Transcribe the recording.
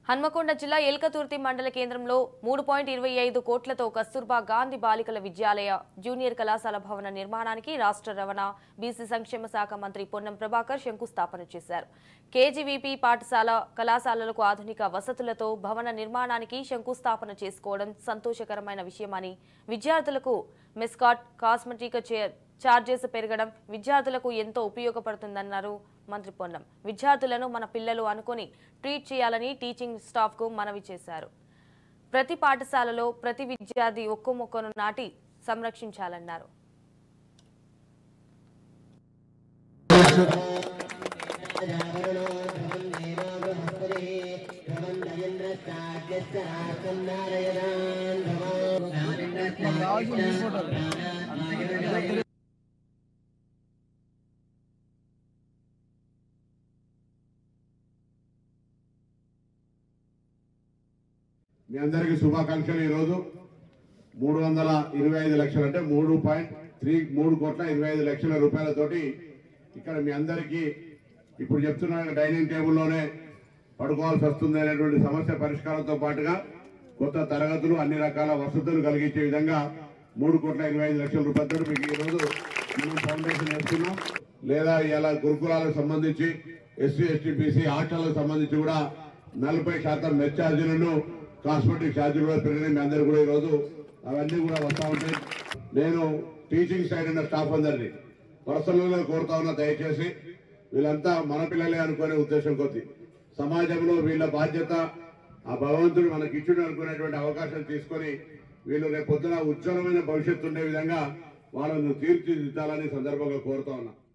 హన్మకొండ జిల్లా ఎల్కతుర్తి మండల కేంద్రంలో 3.25 కోట్లతో కస్తూర్బా గాంధీ బాలికల విద్యాలయ జూనియర్ కళాశాల భవన నిర్మాణానికి రాష్ట్ర రవాణా బీసీ సంక్షేమ శాఖ మంత్రి పొన్నం ప్రభాకర్ శంకుస్థాపన చేశారు. కేజీవీపీ పాఠశాల కళాశాలలకు ఆధునిక వసతులతో భవన నిర్మాణానికి శంకుస్థాపన చేసుకోవడం సంతోషకరమైన విషయమని, విద్యార్థులకు మెస్కాట్ కాస్మెటిక్ చార్జెస్ పెరగడం విద్యార్థులకు ఎంతో ఉపయోగపడుతుందన్నారు మంత్రి పొన్నం. విద్యార్థులను మన పిల్లలు అనుకొని ట్రీట్ చేయాలని టీచింగ్ స్టాఫ్ కు మనవి చేశారు. ప్రతి పాఠశాలలో ప్రతి విద్యార్థి ఒక్కో మొక్కను నాటి సంరక్షించాలన్నారు. మీ అందరికీ శుభాకాంక్షలు. ఈరోజు 325 లక్షలు అంటే 3.25 రూపాయలతోటి ఇక్కడ మీ అందరికీ ఇప్పుడు చెప్తున్న డైనింగ్ టేబుల్లోనే పడుకోవాల్సి వస్తుంది అనేటువంటి సమస్య పరిష్కారంతో పాటుగా కొత్త తరగతులు అన్ని రకాల వసతులు కలిగించే విధంగా 3.25 లక్షల రూపాయలతో మీకు ఈరోజు మనం ఫౌండేషన్ వేస్తున్నాం. లేదా ఇలా గురుకులాలకు సంబంధించి ఎస్సీ ఎస్టీ బీసీ హాస్టళ్లకు సంబంధించి కూడా 40% మెస్ ఛార్జీలను కాస్మెటిక్ ఛార్జీలు కూడా పెరిగినాయి. మీ అందరూ కూడా ఈరోజు అవన్నీ కూడా వస్తూ ఉంటాయి. నేను టీచింగ్ సైడ్ ఉన్న స్టాఫ్ అందరినీ పర్సనల్గా కోరుతా ఉన్నా, దయచేసి వీళ్ళంతా మన పిల్లలే అనుకునే ఉద్దేశం కొద్ది సమాజంలో వీళ్ళ బాధ్యత ఆ భగవంతుడు మనకి ఇచ్చుడు అనుకునేటువంటి అవకాశం తీసుకొని వీళ్ళు రేపు పొద్దున ఉజ్వలమైన భవిష్యత్తు ఉండే విధంగా వాళ్ళను తీర్చిదిద్దాలని సందర్భంగా కోరుతా ఉన్నా.